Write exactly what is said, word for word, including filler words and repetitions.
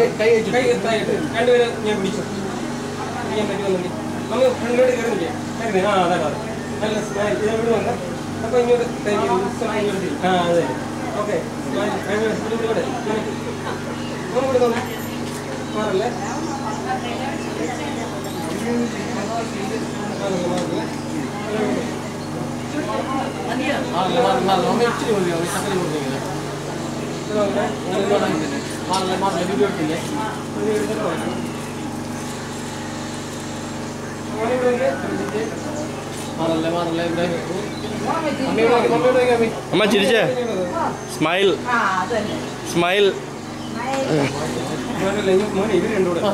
കൈ കൈ രണ്ടുപേരും ഞാൻ പിടിച്ചു ചെയ്യാൻ പറ്റുമെന്നുണ്ടെങ്കിൽ നമ്മൾ ഫ്രണ്ടിലോട്ട് കയറുന്നില്ലേ കയറുന്നേ ആ അതാണ് അതെ നല്ല സ്മൈൽ ഇതെവിടെ വന്ന് അപ്പോൾ ഇങ്ങോട്ട് ആ അതെ ഓക്കെ ഇതിലൂടെ നമ്മളിവിടെ തോന്നി മാറല്ലേ ഇച്ചിരി കൊടുക്കുക സക്കലി കൊടുക്കുന്നത് മാറില്ല മാറില്ല വീഡിയോ എടുത്തില്ലേ മാറല്ലേ മാറല്ലേ അമ്മ ചിരിച്ചേ സ്മൈൽ സ്മൈൽ മോനെ ഇവർ രണ്ടുകൂടെ